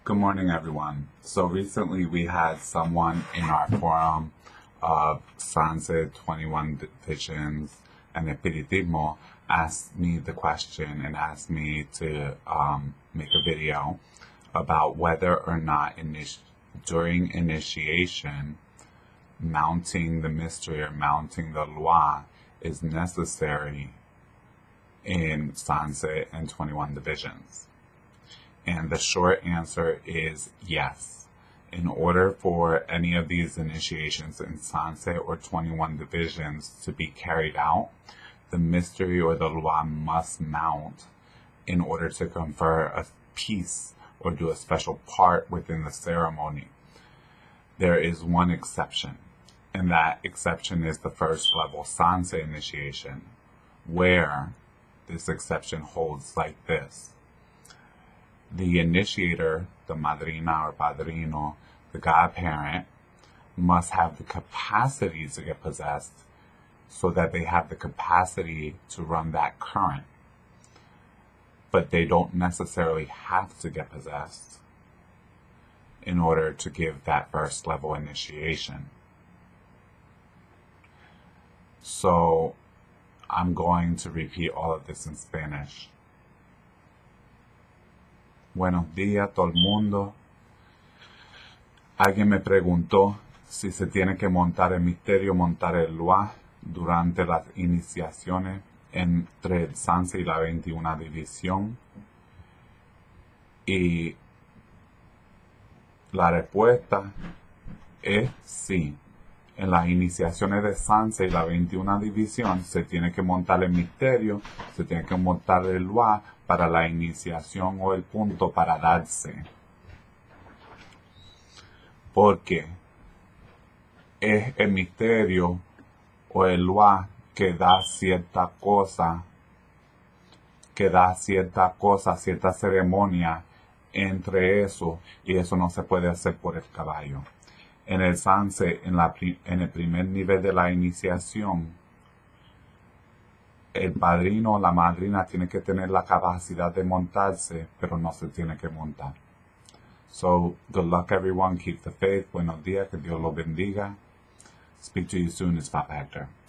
Good morning, everyone. So recently we had someone in our forum of Sanse 21 Visions and Espiritismo ask me the question and ask me to make a video about whether or not during initiation, mounting the mystery or mounting the loi is necessary in Sanse and 21 Divisions. And the short answer is yes. In order for any of these initiations in Sanse or 21 Divisions to be carried out, the mystery or the loi must mount in order to confer a piece or do a special part within the ceremony. There is one exception, and that exception is the first level Sanse initiation, where this exception holds like this. The initiator, the madrina or padrino, the godparent, must have the capacity to get possessed so that they have the capacity to run that current. But they don't necessarily have to get possessed in order to give that first level initiation. So I'm going to repeat all of this in Spanish. Buenos días, todo el mundo. Alguien me preguntó si se tiene que montar el misterio, montar el loi durante las iniciaciones entre el Sanse y la 21 División. Y la respuesta es sí. En las iniciaciones de Sanse y la 21 División se tiene que montar el misterio, se tiene que montar el loi para la iniciación o el punto para darse. Porque es el misterio o el loi que da cierta cosa, cierta ceremonia entre eso, y eso no se puede hacer por el caballo. En el Sanse, en el primer nivel de la iniciación, el padrino o la madrina tiene que tener la capacidad de montarse, pero no se tiene que montar. So, good luck everyone, keep the faith, buenos días, que Dios los bendiga. Speak to you soon, it's Papa Hector.